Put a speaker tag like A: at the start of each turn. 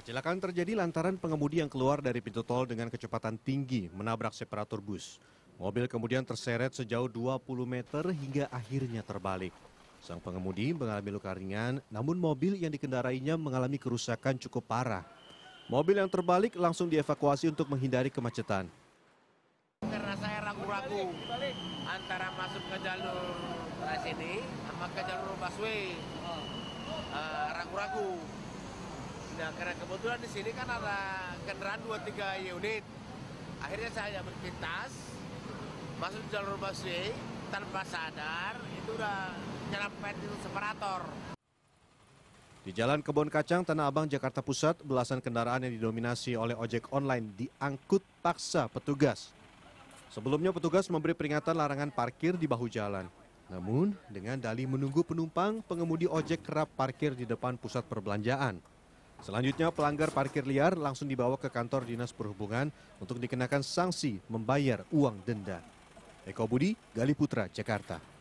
A: Kecelakaan terjadi lantaran pengemudi yang keluar dari pintu tol dengan kecepatan tinggi menabrak separator bus. Mobil kemudian terseret sejauh 20 meter hingga akhirnya terbalik. Sang pengemudi mengalami luka ringan, namun mobil yang dikendarainya mengalami kerusakan cukup parah. Mobil yang terbalik langsung dievakuasi untuk menghindari kemacetan.
B: Karena saya ragu-ragu antara masuk ke jalur sini sama ke jalur busway, ragu-ragu. Nah, karena kebetulan di sini kan ada kendaraan 2-3 unit. Akhirnya saya berpintas, masuk jalur busway, tanpa sadar itu udah nyerempet itu separator.
A: Di Jalan Kebon Kacang, Tanah Abang, Jakarta Pusat, belasan kendaraan yang didominasi oleh ojek online diangkut paksa petugas. Sebelumnya petugas memberi peringatan larangan parkir di bahu jalan. Namun, dengan dalih menunggu penumpang, pengemudi ojek kerap parkir di depan pusat perbelanjaan. Selanjutnya pelanggar parkir liar langsung dibawa ke kantor Dinas Perhubungan untuk dikenakan sanksi membayar uang denda. Eko Budi, Gali Putra, Jakarta.